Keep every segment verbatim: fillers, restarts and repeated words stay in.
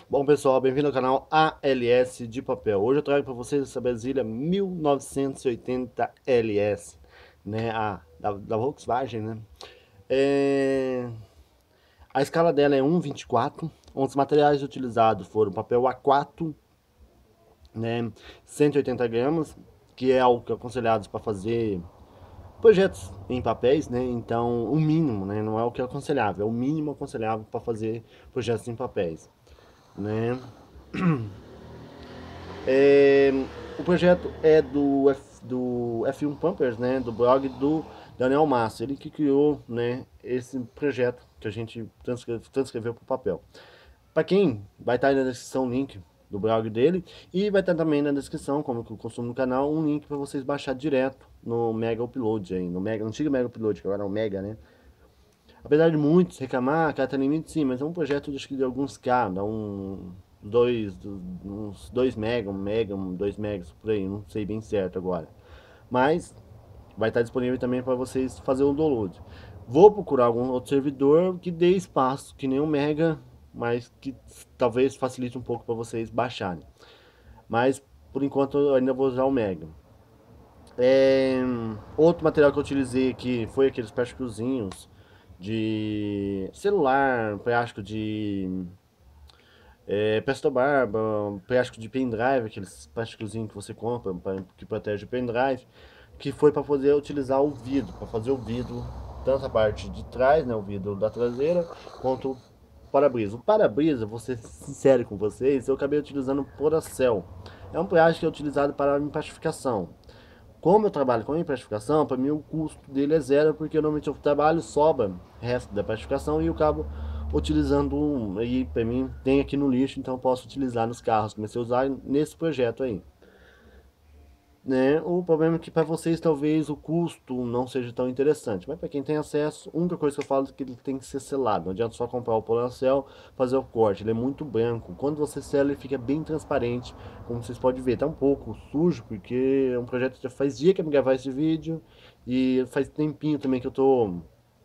Bom pessoal, bem-vindo ao canal A L S de papel. Hoje eu trago para vocês essa Brasília mil novecentos e oitenta L S, né, a, da, da Volkswagen, né. É, a escala dela é um vírgula vinte e quatro, os materiais utilizados foram papel A quatro, né, cento e oitenta gramas, que é algo que é aconselhado para fazer projetos em papéis, né, então o mínimo, né, não é o que é aconselhável, é o mínimo aconselhável para fazer projetos em papéis, né. É, o projeto é do, F, do F um Pumpers, né, do blog do Daniel Massa. Ele que criou, né, esse projeto que a gente transcreve, transcreveu para o papel. Para quem vai estar aí na descrição o link do blog dele e vai estar também na descrição, como eu costumo no canal, um link para vocês baixar direto no Mega Upload aí, no Mega, antigo Mega Upload, que agora é o Mega, né? Apesar de muitos reclamar, cara, tá limite sim, mas é um projeto de, acho que de alguns K, dá um dois, uns dois mega, um mega, um dois megas por aí, não sei bem certo agora. Mas vai estar disponível também para vocês fazer o download. Vou procurar algum outro servidor que dê espaço, que nem um mega, mas que talvez facilite um pouco para vocês baixarem. Mas por enquanto eu ainda vou usar o mega. É, outro material que eu utilizei aqui foi aqueles plásticozinhos de celular, plástico de é, pesto barba, plástico de pendrive, aqueles plásticozinhos que você compra pra, que protege o pendrive, que foi para poder utilizar o vidro, para fazer o vidro, tanto a parte de trás, né, o vidro da traseira, quanto o para-brisa. O para-brisa, vou ser sincero com vocês, eu acabei utilizando Poracel. É um plástico que é utilizado para empastificação. Como eu trabalho com emplastificação, para mim o custo dele é zero, porque normalmente eu trabalho, sobra resto da plastificação e eu acabo utilizando um, aí para mim tem aqui no lixo, então eu posso utilizar nos carros. Comecei a usar nesse projeto aí. Né? O problema é que para vocês talvez o custo não seja tão interessante, mas para quem tem acesso, a única coisa que eu falo é que ele tem que ser selado. Não adianta só comprar o Polacel, fazer o corte, ele é muito branco. Quando você sela, ele fica bem transparente, como vocês podem ver. Tá um pouco sujo, porque é um projeto que já faz dia que eu me gravar esse vídeo e faz tempinho também que eu tô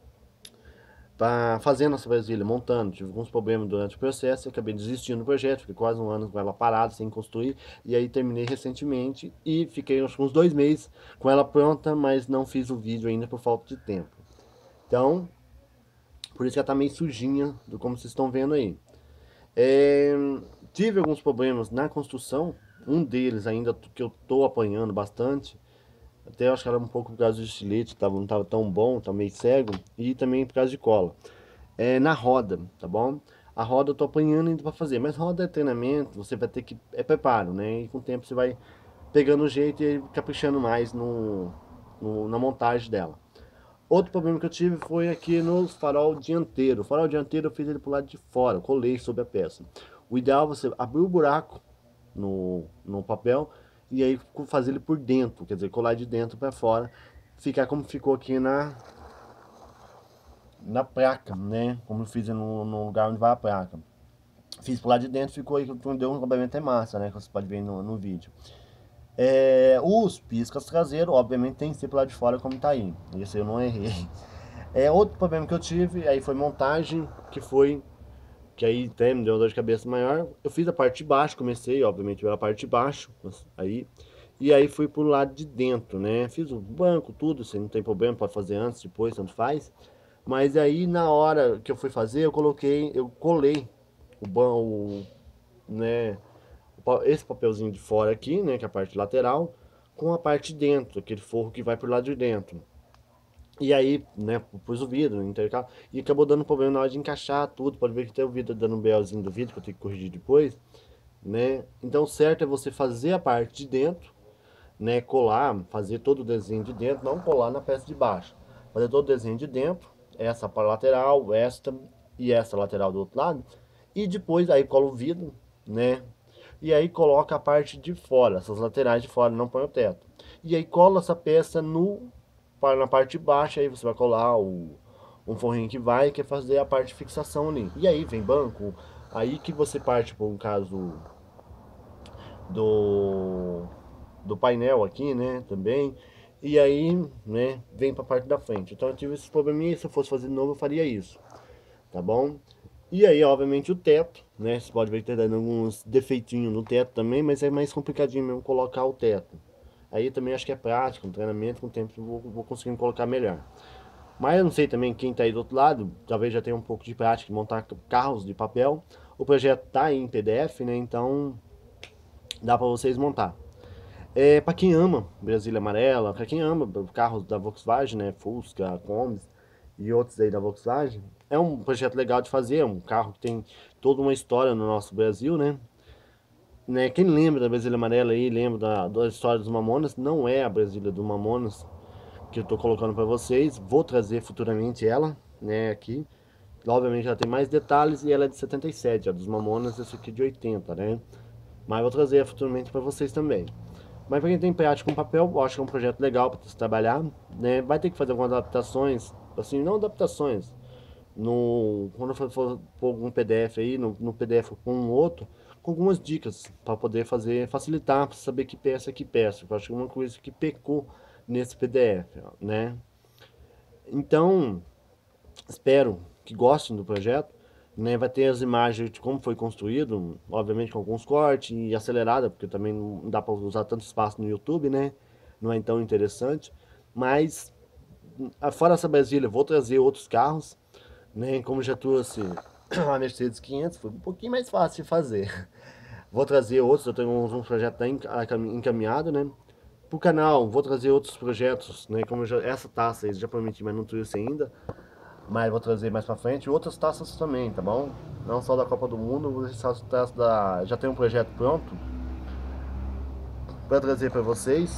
tá fazendo essa vasilha, montando. Tive alguns problemas durante o processo e acabei desistindo do projeto. Fiquei quase um ano com ela parada, sem construir. E aí terminei recentemente e fiquei acho, uns dois meses com ela pronta, mas não fiz o vídeo ainda por falta de tempo. Então, por isso que ela tá meio sujinha, do como vocês estão vendo aí. É, tive alguns problemas na construção. Um deles ainda que eu tô apanhando bastante. Até eu acho que era um pouco por causa do estilete, tava, não estava tão bom, tá meio cego. E também por causa de cola. É, na roda, tá bom? A roda eu tô apanhando ainda pra fazer, mas roda é treinamento, você vai ter que. É preparo, né? E com o tempo você vai pegando o jeito e caprichando mais no, no- na montagem dela. Outro problema que eu tive foi aqui no farol dianteiro. O farol dianteiro eu fiz ele pro lado de fora, eu colei sobre a peça. O ideal é você abrir o buraco no, no papel e aí fazer ele por dentro, quer dizer, colar de dentro para fora, ficar como ficou aqui na, na placa, né? Como eu fiz no, no lugar onde vai a placa. Fiz por lá de dentro, ficou aí, deu um acabamento é massa, né? Que você pode ver no, no vídeo. É, os piscas traseiros, obviamente, tem que ser por lá de fora como tá aí. Isso eu não errei. É, outro problema que eu tive, aí foi montagem, que foi, que aí até me deu uma dor de cabeça maior. Eu fiz a parte de baixo, comecei, obviamente, pela parte de baixo, aí, e aí fui pro lado de dentro, né? Fiz o banco, tudo, você não tem problema, pode fazer antes, depois, tanto faz. Mas aí na hora que eu fui fazer, eu coloquei, eu colei o banco, né, esse papelzinho de fora aqui, né, que é a parte lateral, com a parte de dentro, aquele forro que vai pro lado de dentro. E aí, né, pus o vidro no intercalo e acabou dando problema na hora de encaixar tudo. Pode ver que tem o vidro dando um BOzinho do vidro que eu tenho que corrigir depois, né? Então, o certo é você fazer a parte de dentro, né, colar, fazer todo o desenho de dentro, não colar na peça de baixo. Fazer todo o desenho de dentro, essa para lateral, esta e essa lateral do outro lado, e depois aí cola o vidro, né? E aí coloca a parte de fora, essas laterais de fora, não põe o teto. E aí cola essa peça no na parte de baixo, aí você vai colar o um forrinho que vai, que é fazer a parte de fixação ali. E aí vem banco, aí que você parte por um caso do do painel aqui, né, também. E aí, né, vem para a parte da frente. Então eu tive esse probleminha, se eu fosse fazer de novo, eu faria isso, tá bom? E aí, obviamente, o teto, né? Você pode ver que tá dando alguns defeitinhos no teto também, mas é mais complicadinho mesmo colocar o teto. Aí também acho que é prático, um treinamento, com o tempo eu vou, vou conseguindo colocar melhor. Mas eu não sei também quem tá aí do outro lado, talvez já tenha um pouco de prática de montar carros de papel. O projeto tá aí em P D F, né? Então dá para vocês montar. É, para quem ama Brasília Amarela, para quem ama carros da Volkswagen, né, Fusca, Combis e outros aí da Volkswagen, é um projeto legal de fazer, é um carro que tem toda uma história no nosso Brasil, né? Né, quem lembra da Brasília Amarela aí, lembra da, da história dos Mamonas, não é a Brasília do Mamonas que eu tô colocando para vocês, vou trazer futuramente ela, né, aqui. Obviamente ela tem mais detalhes e ela é de setenta e sete, a dos Mamonas essa aqui é de oitenta, né? Mas vou trazer futuramente para vocês também. Mas para quem tem prática com papel, eu acho que é um projeto legal para se trabalhar, né? Vai ter que fazer algumas adaptações, assim, não adaptações, no, quando for, for pôr algum P D F aí, no, no P D F com um outro, com algumas dicas para poder fazer, facilitar, para saber que peça é que peça. Eu acho que é uma coisa que pecou nesse P D F, né? Então, espero que gostem do projeto, né? Vai ter as imagens de como foi construído, obviamente com alguns cortes e acelerada, porque também não dá para usar tanto espaço no YouTube, né? Não é tão interessante. Mas, fora essa Brasília, vou trazer outros carros, né? Como já trouxe a Mercedes quinhentos, foi um pouquinho mais fácil de fazer. Vou trazer outros, eu tenho um projeto encaminhado, né? Pro canal, vou trazer outros projetos, né? Como já, essa taça aí já prometi, mas não trouxe ainda. Mas vou trazer mais pra frente outras taças também, tá bom? Não só da Copa do Mundo, vou deixar as taças da. Já tem um projeto pronto pra trazer pra vocês,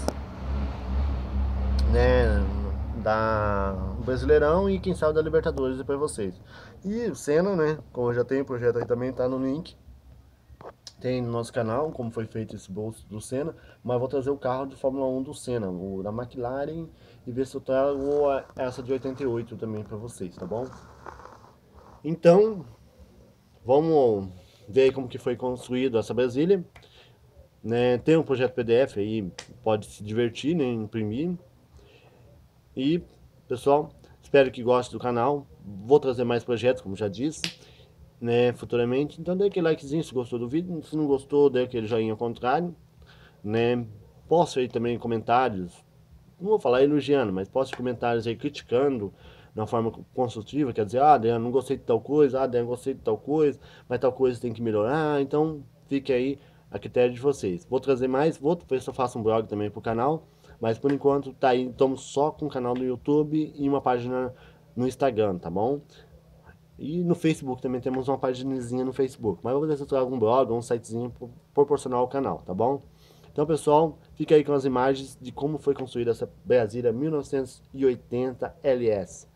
né? Da Brasileirão e quem sabe da Libertadores pra vocês. E o Senna, né? Como já tem o projeto aí também, tá no link. Tem no nosso canal como foi feito esse bolso do Senna, mas vou trazer o carro de Fórmula um do Senna, o da McLaren, e ver se eu trago essa de oitenta e oito também pra vocês, tá bom? Então, vamos ver aí como que foi construído essa Brasília, né? Tem um projeto P D F aí, pode se divertir, né? Imprimir. E, pessoal, espero que gostem do canal. Vou trazer mais projetos, como já disse, né? Futuramente. Então, dê aquele likezinho se gostou do vídeo. Se não gostou, dê aquele joinha ao contrário, né? Poste aí também comentários. Não vou falar elogiando, mas poste comentários aí criticando de uma forma construtiva, quer dizer, ah, Adriano, não gostei de tal coisa, ah, Adriano, gostei de tal coisa, mas tal coisa tem que melhorar, então fique aí a critério de vocês. Vou trazer mais, vou ver se eu faço um blog também pro canal, mas por enquanto tá aí, estamos só com um canal no YouTube e uma página no Instagram, tá bom? E no Facebook também temos uma paginazinha no Facebook, mas eu vou ver se eu trago um blog ou um sitezinho proporcional ao canal, tá bom? Então, pessoal, fica aí com as imagens de como foi construída essa Brasília mil novecentos e oitenta L S.